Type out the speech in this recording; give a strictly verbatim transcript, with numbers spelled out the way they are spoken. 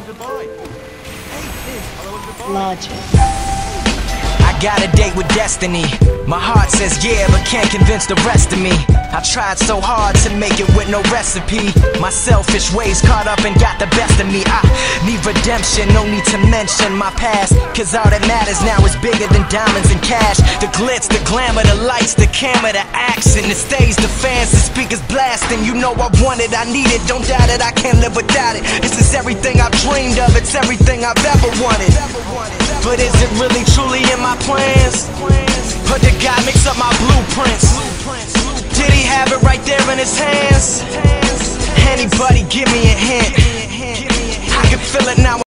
Logic. I got a date with destiny. My heart says yeah, but can't convince the rest of me. I tried so hard to make it with no recipe. My selfish ways caught up and got the best of me. I need redemption, no need to mention my past, cause all that matters now is bigger than diamonds and cash. The glitz, the glamour, the lights, the camera, the action, the stage, the fans, the speakers blasting. You know I want it, I need it, don't doubt it, I can't live without it. This is everything I've dreamed of, it's everything I've ever wanted. But is it really truly in my plans? But the guy mix up my blueprints. Did he have it right there in his hands? Anybody give me a hint? I can feel it now.